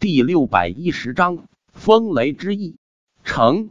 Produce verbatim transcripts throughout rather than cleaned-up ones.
第六百一十章风雷之翼。成。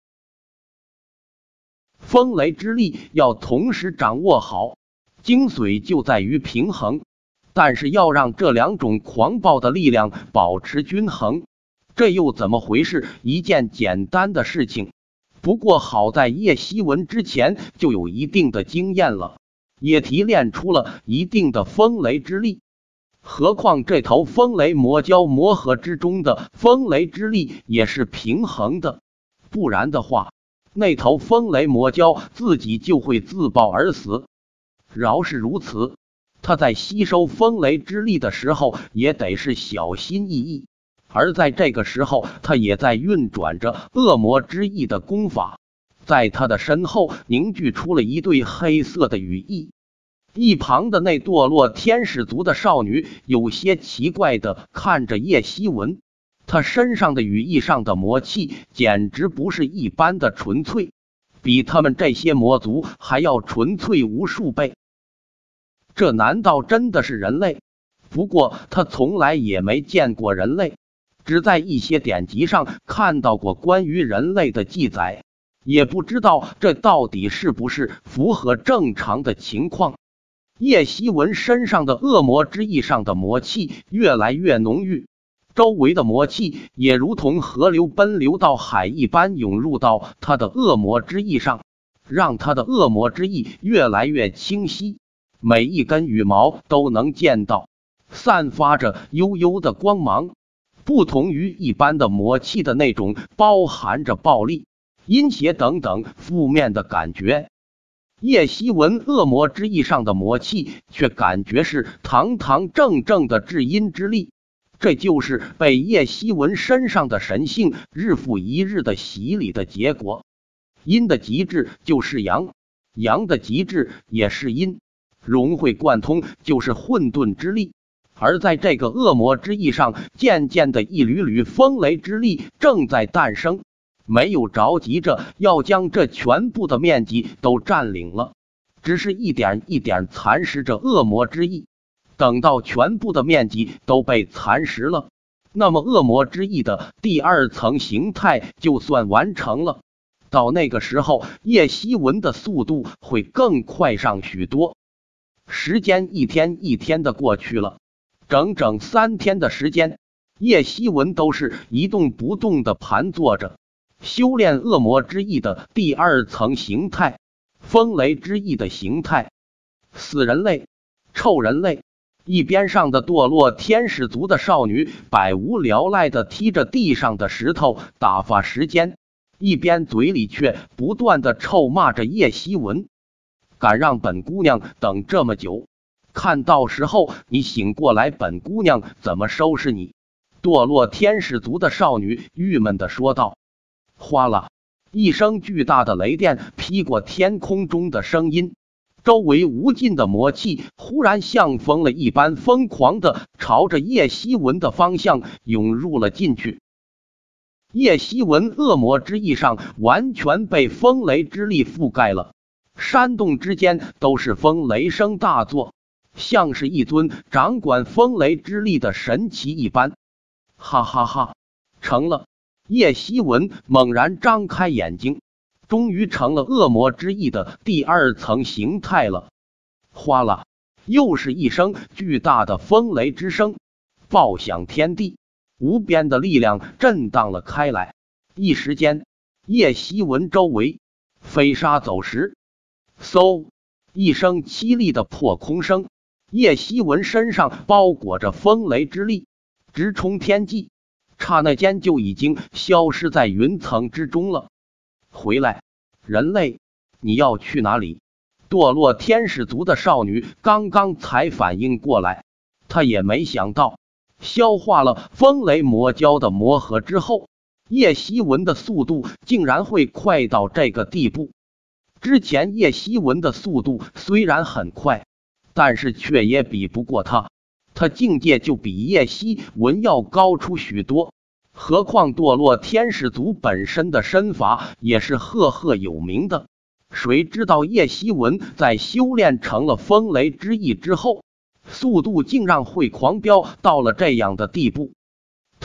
风雷之力要同时掌握好，精髓就在于平衡，但是要让这两种狂暴的力量保持均衡，这又怎么回事？一件简单的事情。不过好在叶希文之前就有一定的经验了，也提炼出了一定的风雷之力。何况这头风雷魔蛟魔核之中的风雷之力也是平衡的，不然的话，那头风雷魔蛟自己就会自爆而死。饶是如此，他在吸收风雷之力的时候也得是小心翼翼，而在这个时候，他也在运转着恶魔之翼的功法，在他的身后凝聚出了一对黑色的羽翼。一旁的那堕落天使族的少女有些奇怪的看着叶希文，她身上的羽翼上的魔气简直不是一般的纯粹，比他们这些魔族还要纯粹无数倍。这难道真的是人类？不过他从来也没见过人类，只在一些典籍上看到过关于人类的记载，也不知道这到底是不是符合正常的情况。叶希文身上的恶魔之翼上的魔气越来越浓郁，周围的魔气也如同河流奔流到海一般涌入到他的恶魔之翼上，让他的恶魔之翼越来越清晰，每一根羽毛都能见到，散发着幽幽的光芒，不同于一般的魔气的那种包含着暴力、阴邪等等负面的感觉。叶希文恶魔之翼上的魔气却感觉是堂堂正正的至阴之力，这就是被叶希文身上的神性日复一日的洗礼的结果。阴的极致就是阳，阳的极致也是阴，融会贯通就是混沌之力。而在这个恶魔之翼上，渐渐的一缕缕风雷之力正在诞生，没有着急着要将这全部的面积都占领了，只是一点一点蚕食着恶魔之翼。等到全部的面积都被蚕食了，那么恶魔之翼的第二层形态就算完成了。到那个时候，叶希文的速度会更快上许多。时间一天一天的过去了，整整三天的时间，叶希文都是一动不动的盘坐着，修炼恶魔之翼的第二层形态，风雷之翼的形态。死人类，臭人类！一边上的堕落天使族的少女百无聊赖的踢着地上的石头打发时间，一边嘴里却不断的臭骂着叶希文，敢让本姑娘等这么久，看到时候你醒过来，本姑娘怎么收拾你！堕落天使族的少女郁闷的说道。哗啦一声巨大的雷电劈过天空中的声音，周围无尽的魔气忽然像疯了一般疯狂的朝着叶希文的方向涌入了进去。叶希文恶魔之翼上完全被风雷之力覆盖了，山洞之间都是风雷声大作，像是一尊掌管风雷之力的神奇一般。哈哈哈，成了！叶希文猛然张开眼睛，终于成了恶魔之翼的第二层形态了。哗啦，又是一声巨大的风雷之声，爆响天地，无边的力量震荡了开来。一时间，叶希文周围飞沙走石，嗖一声凄厉的破空声，叶希文身上包裹着风雷之力，直冲天际，刹那间就已经消失在云层之中了。回来，人类，你要去哪里？堕落天使族的少女刚刚才反应过来，她也没想到，消化了风雷魔蛟的魔核之后，叶希文的速度竟然会快到这个地步。之前叶希文的速度虽然很快，但是却也比不过他，他境界就比叶希文要高出许多。何况堕落天使族本身的身法也是赫赫有名的，谁知道叶希文在修炼成了风雷之翼之后，速度竟然会狂飙到了这样的地步。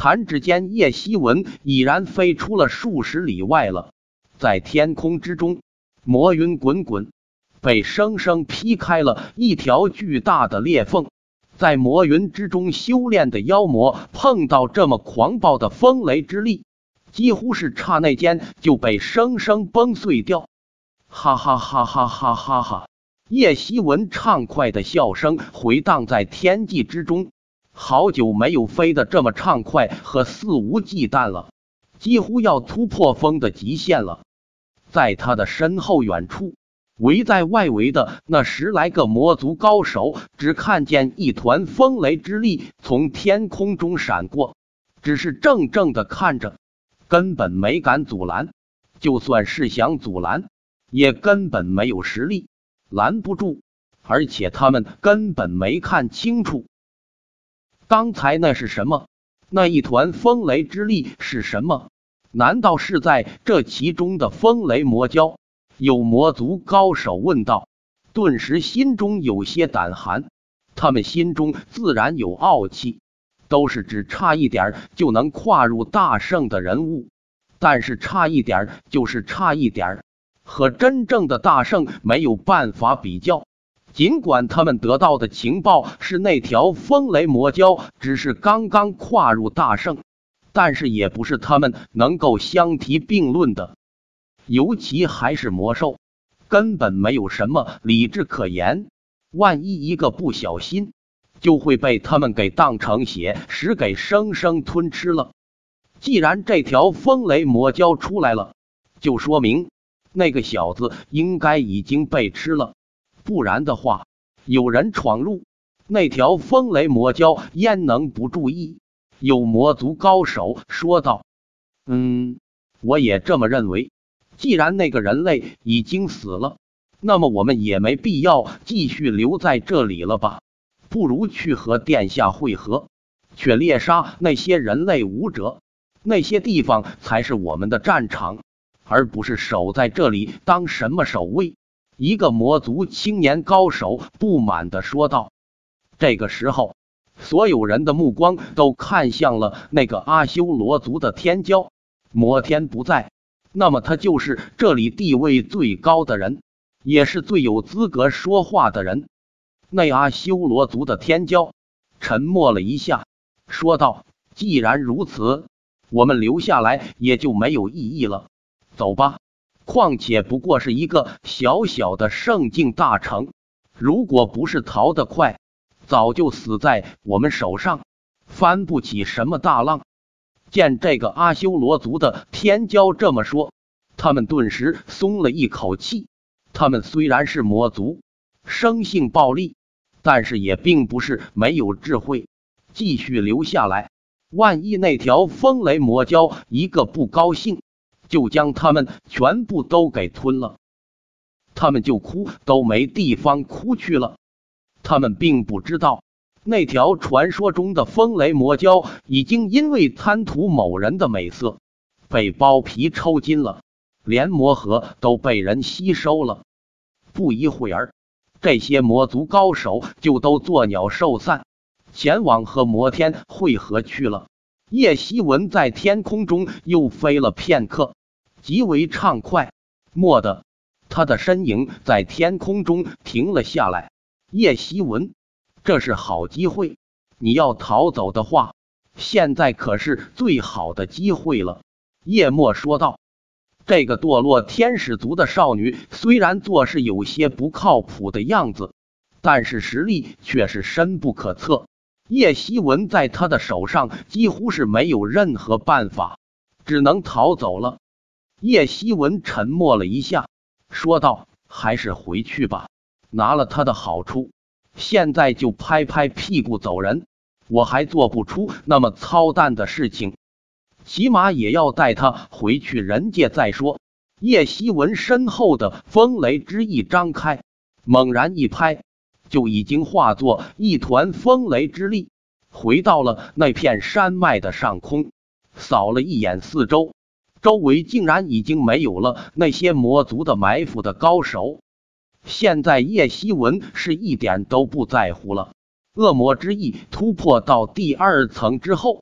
弹指间，叶希文已然飞出了数十里外了。在天空之中，魔云滚滚，被生生劈开了一条巨大的裂缝。在魔云之中修炼的妖魔碰到这么狂暴的风雷之力，几乎是刹那间就被生生崩碎掉。哈哈哈哈哈哈哈！叶希文畅快的笑声回荡在天际之中，好久没有飞得这么畅快和肆无忌惮了，几乎要突破风的极限了。在他的身后远处，围在外围的那十来个魔族高手，只看见一团风雷之力从天空中闪过，只是怔怔的看着，根本没敢阻拦。就算是想阻拦，也根本没有实力，拦不住。而且他们根本没看清楚，刚才那是什么？那一团风雷之力是什么？难道是在这其中的风雷魔蛟？有魔族高手问道，顿时心中有些胆寒。他们心中自然有傲气，都是只差一点就能跨入大圣的人物，但是差一点就是差一点，和真正的大圣没有办法比较。尽管他们得到的情报是那条风雷魔蛟只是刚刚跨入大圣，但是也不是他们能够相提并论的。尤其还是魔兽，根本没有什么理智可言，万一一个不小心，就会被他们给当成血食给生生吞吃了。既然这条风雷魔蛟出来了，就说明那个小子应该已经被吃了，不然的话，有人闯入，那条风雷魔蛟焉能不注意？有魔族高手说道：嗯，我也这么认为。既然那个人类已经死了，那么我们也没必要继续留在这里了吧？不如去和殿下会合，去猎杀那些人类武者，那些地方才是我们的战场，而不是守在这里当什么守卫。一个魔族青年高手不满地说道。这个时候，所有人的目光都看向了那个阿修罗族的天骄。魔天不在，那么他就是这里地位最高的人，也是最有资格说话的人。那阿修罗族的天骄沉默了一下，说道：既然如此，我们留下来也就没有意义了，走吧。况且不过是一个小小的圣境大城，如果不是逃得快，早就死在我们手上，翻不起什么大浪。见这个阿修罗族的天骄这么说，他们顿时松了一口气。他们虽然是魔族，生性暴戾，但是也并不是没有智慧。继续留下来，万一那条风雷魔蛟一个不高兴，就将他们全部都给吞了，他们就哭都没地方哭去了。他们并不知道，那条传说中的风雷魔蛟已经因为贪图某人的美色，被剥皮抽筋了，连魔核都被人吸收了。不一会儿，这些魔族高手就都作鸟兽散，前往和魔天会合去了。叶希文在天空中又飞了片刻，极为畅快。蓦地，他的身影在天空中停了下来。叶希文，这是好机会，你要逃走的话，现在可是最好的机会了。叶墨说道。这个堕落天使族的少女虽然做事有些不靠谱的样子，但是实力却是深不可测。叶希文在他的手上几乎是没有任何办法，只能逃走了。叶希文沉默了一下，说道：还是回去吧，拿了他的好处，现在就拍拍屁股走人，我还做不出那么操蛋的事情，起码也要带他回去人界再说。叶希文身后的风雷之翼张开，猛然一拍，就已经化作一团风雷之力，回到了那片山脉的上空，扫了一眼四周，周围竟然已经没有了那些魔族的埋伏的高手。现在叶希文是一点都不在乎了。恶魔之翼突破到第二层之后，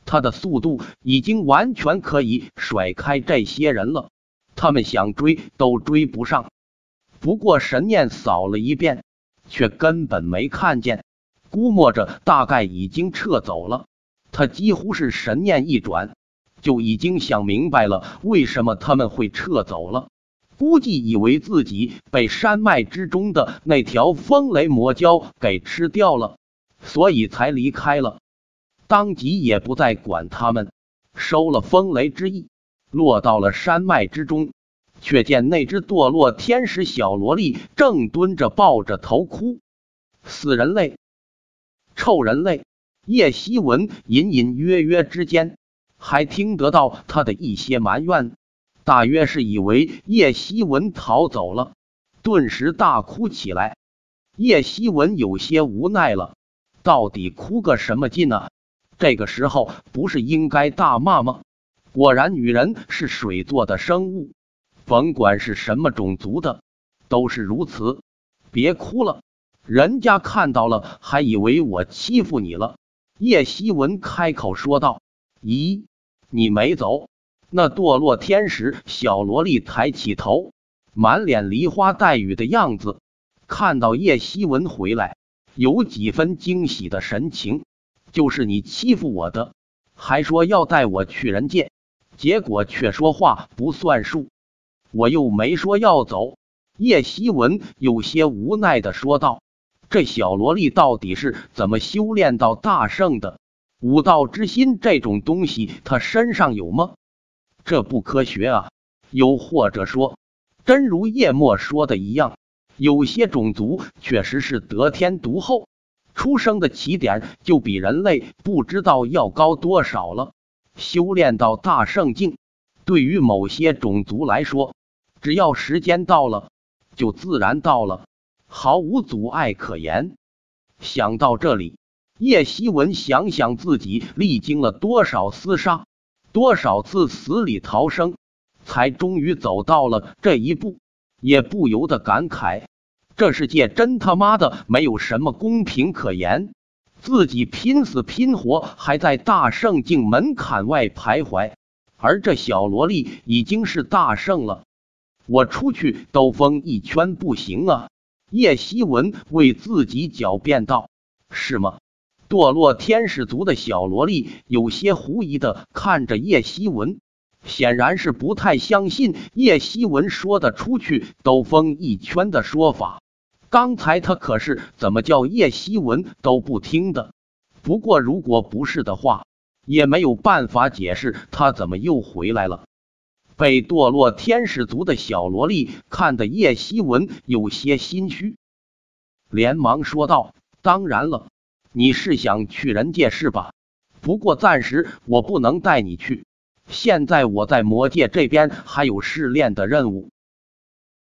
他的速度已经完全可以甩开这些人了，他们想追都追不上。不过神念扫了一遍，却根本没看见，估摸着大概已经撤走了。他几乎是神念一转，就已经想明白了为什么他们会撤走了。估计以为自己被山脉之中的那条风雷魔蛟给吃掉了，所以才离开了。当即也不再管他们，收了风雷之意，落到了山脉之中，却见那只堕落天使小萝莉正蹲着抱着头哭。死人类，臭人类！叶希文隐隐约约之间还听得到他的一些埋怨，大约是以为叶希文逃走了，顿时大哭起来。叶希文有些无奈了，到底哭个什么劲啊？这个时候不是应该大骂吗？果然女人是水做的生物，甭管是什么种族的都是如此。别哭了，人家看到了还以为我欺负你了。叶希文开口说道。咦，你没走？那堕落天使小萝莉抬起头，满脸梨花带雨的样子，看到叶希文回来，有几分惊喜的神情。就是你欺负我的，还说要带我去人界，结果却说话不算数。我又没说要走。叶希文有些无奈的说道。这小萝莉到底是怎么修炼到大圣的？武道之心这种东西她身上有吗？这不科学啊。又或者说，真如叶墨说的一样，有些种族确实是得天独厚，出生的起点就比人类不知道要高多少了。修炼到大圣境，对于某些种族来说，只要时间到了，就自然到了，毫无阻碍可言。想到这里，叶希文想想自己历经了多少厮杀，多少次死里逃生，才终于走到了这一步，也不由得感慨，这世界真他妈的没有什么公平可言。自己拼死拼活还在大圣境门槛外徘徊，而这小萝莉已经是大圣了，我出去兜风一圈不行啊。叶希文为自己狡辩道。是吗？堕落天使族的小萝莉有些狐疑的看着叶希文，显然是不太相信叶希文说的出去兜风一圈的说法。刚才他可是怎么叫叶希文都不听的。不过如果不是的话，也没有办法解释他怎么又回来了。被堕落天使族的小萝莉看得叶希文有些心虚，连忙说道。当然了，你是想去人界是吧？不过暂时我不能带你去，现在我在魔界这边还有试炼的任务，